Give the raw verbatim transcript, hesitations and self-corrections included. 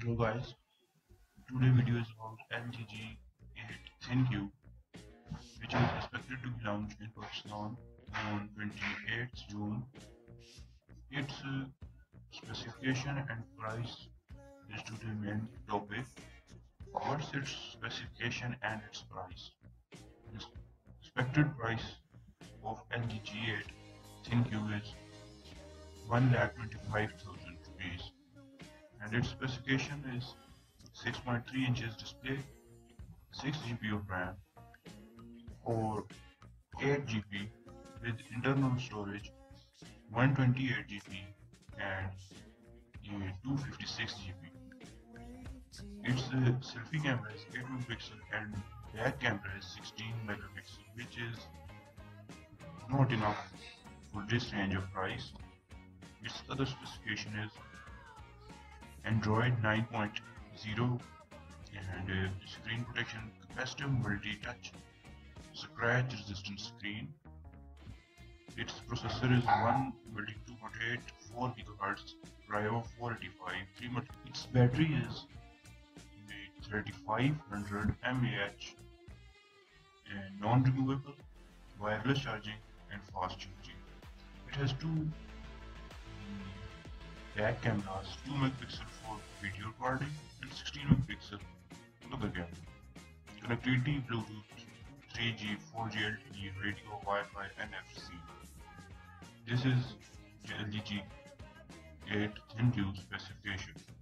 Hello guys, today video is about L G G eight Thin Q, which is expected to be launched in Pakistan on twenty-eighth June. Its uh, specification and price is today main topic. What's its specification and its price? The expected price of L G G eight Thin Q is one lakh twenty-five thousand rupees, and its specification is six point three inches display, six G B of RAM, or eight G B with internal storage one twenty-eight G B and a two fifty-six G B. Its uh, selfie camera is eight megapixel and back camera is sixteen megapixel, which is not enough for this range of price. Its other specification is Android nine point zero and uh, screen protection, capacitive multi-touch, scratch resistant screen. Its processor is one thirty-two point eight four gigahertz, Brio four eighty-five, three month. Its battery is thirty-five hundred milliamp hours and non-removable, wireless charging and fast charging. It has two um, back cameras, two megapixel for video recording and sixteen megapixel for the camera. Connectivity: Bluetooth, three G, four G L T E, radio, Wi-Fi, N F C. This is the L G G eight Thin Q specification.